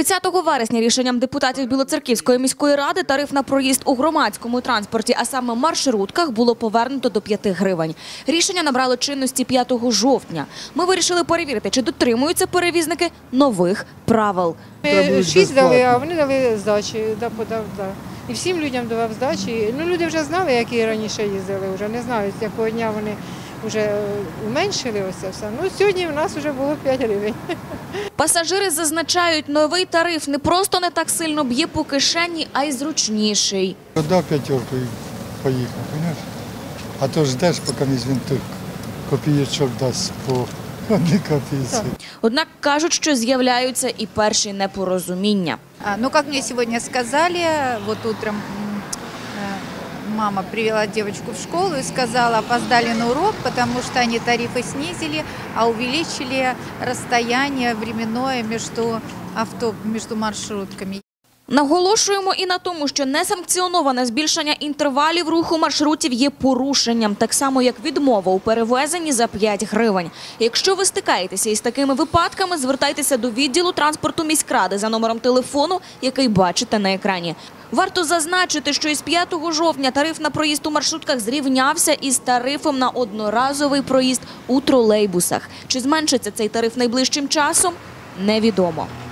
30 вересня рішенням депутатів Білоцерківської міської ради тариф на проїзд у громадському транспорті, а саме маршрутках, було повернуто до 5 гривень. Рішення набрало чинності 5 жовтня. Ми вирішили перевірити, чи дотримуються перевізники нових правил. 6 дали, а вони дали здачі. І всім людям давав здачі. Люди вже знали, які раніше їздили, вже не знають, з якого дня вони вже уменшили ось це все. Сьогодні в нас вже було 5 гривень. Пасажири зазначають, новий тариф не просто не так сильно б'є по кишені, а й зручніший. Дав п'ятерку і поїхав, розумієш? А то ждеш, поки він тут копійочок дасть по 1 копійці. Однак кажуть, що з'являються і перші непорозуміння. Как мне сегодня сказали, вот утром мама привела девочку в школу и сказала, опоздали на урок, потому что они тарифы снизили, а увеличили расстояние временное между маршрутками. Наголошуємо і на тому, що несанкціоноване збільшення інтервалів руху маршрутів є порушенням, так само як відмова у перевезенні за 5 гривень. Якщо ви стикаєтеся із такими випадками, звертайтеся до відділу транспорту міськради за номером телефону, який бачите на екрані. Варто зазначити, що із 5 жовтня тариф на проїзд у маршрутках зрівнявся із тарифом на одноразовий проїзд у тролейбусах. Чи зменшиться цей тариф найближчим часом – невідомо.